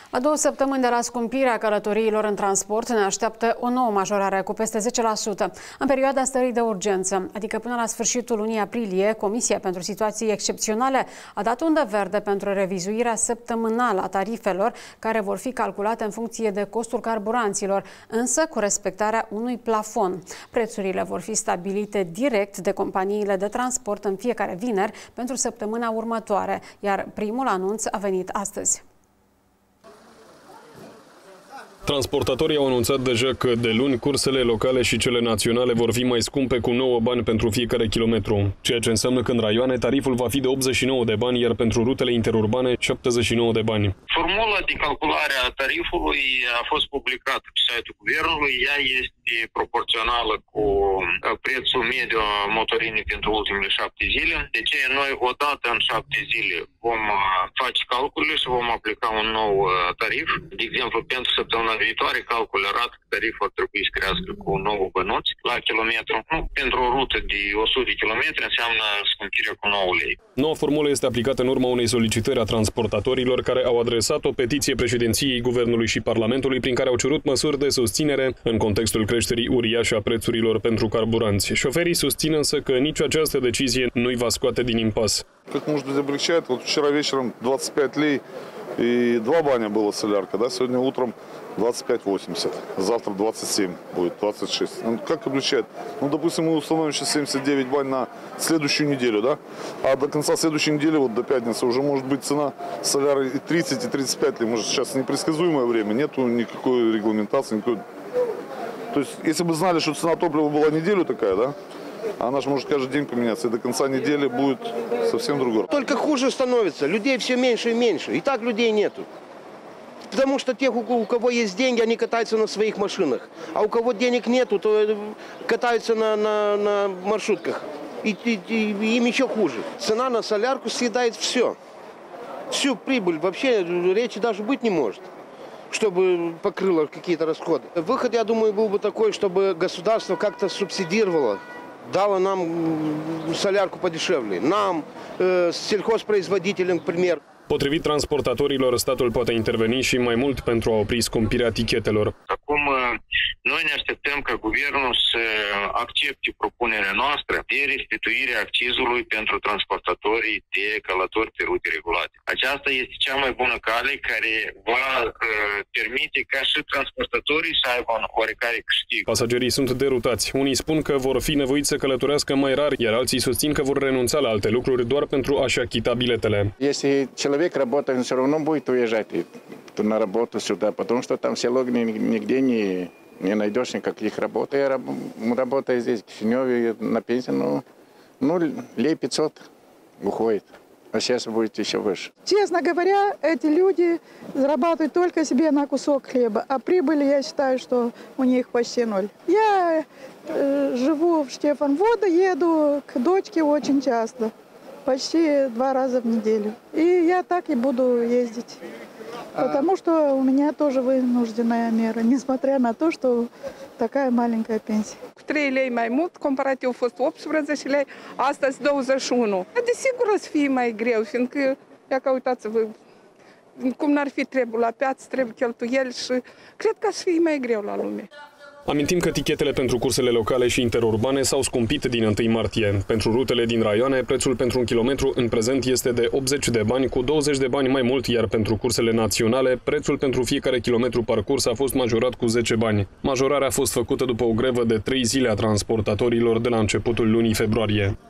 La 2 săptămâni de la scumpirea călătoriilor în transport ne așteaptă o nouă majorare cu peste 10%. În perioada stării de urgență, adică până la sfârșitul lunii aprilie, Comisia pentru Situații Excepționale a dat undă verde pentru revizuirea săptămânală a tarifelor, care vor fi calculate în funcție de costul carburanților, însă cu respectarea unui plafon. Prețurile vor fi stabilite direct de companiile de transport în fiecare vineri pentru săptămâna următoare, iar primul anunț a venit astăzi. Transportatorii au anunțat deja că de luni cursele locale și cele naționale vor fi mai scumpe cu 9 bani pentru fiecare kilometru, ceea ce înseamnă că în raioane tariful va fi de 89 de bani, iar pentru rutele interurbane 79 de bani. Formula de calculare a tarifului a fost publicată pe site-ul Guvernului. Ea este proporțională cu prețul mediu a motorinei pentru ultimele 7 zile. De ce noi odată în 7 zile vom face calculele și vom aplica un nou tarif. De exemplu, pentru săptămâna viitoare, calculul arată că tariful ar trebui să crească cu 9 bănuți la kilometru. Pentru o rută de 100 de km înseamnă scumpirea cu 9 lei. Noua formulă este aplicată în urma unei solicitări a transportatorilor care au adresat o petiție președinției Guvernului și Parlamentului prin care au cerut măsuri de susținere în contextul creșterii uriașe a prețurilor pentru carburanți. Șoferii susțin însă că nici această decizie nu îi va scoate din impas. Как может быть облегчает? Вот вчера вечером 25 лей и 2 баня было солярка, да? Сегодня утром 25,80. Завтра 27 будет, 26. Ну, как облегчает? Ну, допустим, мы установим сейчас 79 бань на следующую неделю, да? А до конца следующей недели, вот до пятницы, уже может быть цена соляры и 30, и 35 лей. Может, сейчас непредсказуемое время, нету никакой регламентации, никакой... То есть, если бы знали, что цена топлива была неделю такая, да? Она же может каждый день поменяться, и до конца недели будет совсем другое. Только хуже становится, людей все меньше и меньше, и так людей нету. Потому что тех, у кого есть деньги, они катаются на своих машинах, а у кого денег нету, то катаются на маршрутках, и им еще хуже. Цена на солярку съедает все, всю прибыль, вообще речи даже быть не может, чтобы покрыло какие-то расходы. Выход, я думаю, был бы такой, чтобы государство как-то субсидировало, дало нам солярку подешевле, нам, сельхозпроизводителям, к примеру. Potrivit transportatorilor, statul poate interveni și mai mult pentru a opri scumpirea tichetelor. Acum, noi ne așteptăm ca guvernul să accepte propunerea noastră de restituire accizului pentru transportatorii de călători pe rute regulate. Aceasta este cea mai bună cale care va permite ca și transportatorii să aibă un oarecare câștig. Pasagerii sunt derutați. Unii spun că vor fi nevoiți să călătorească mai rar, iar alții susțin că vor renunța la alte lucruri doar pentru a-și achita biletele. Человек работает, он все равно будет уезжать на работу сюда, потому что там в село нигде не найдешь никаких работ. Я работаю здесь, в Кишиневе, на пенсии, ну, лей 500 уходит, а сейчас будет еще выше. Честно говоря, эти люди зарабатывают только себе на кусок хлеба, а прибыль, я считаю, что у них почти ноль. Я живу в Штефанводе, еду к дочке очень часто. Почти 2 раза в неделю. И я так и буду ездить. Потому что у меня тоже вынужденная мера, несмотря на то, что такая маленькая пенсия. Cu 3 lei mai mult, comparativ a fost 18 lei, astăzi 21. Desigur o să fie mai greu, fiindcă, ia că uitați-vă, cum n-ar fi trebuie la piață, trebuie cheltuieli și cred că o să fie mai greu la lume. Amintim că tichetele pentru cursele locale și interurbane s-au scumpit din 1 martie. Pentru rutele din raioane, prețul pentru un kilometru în prezent este de 80 de bani, cu 20 de bani mai mult, iar pentru cursele naționale, prețul pentru fiecare kilometru parcurs a fost majorat cu 10 bani. Majorarea a fost făcută după o grevă de 3 zile a transportatorilor de la începutul lunii februarie.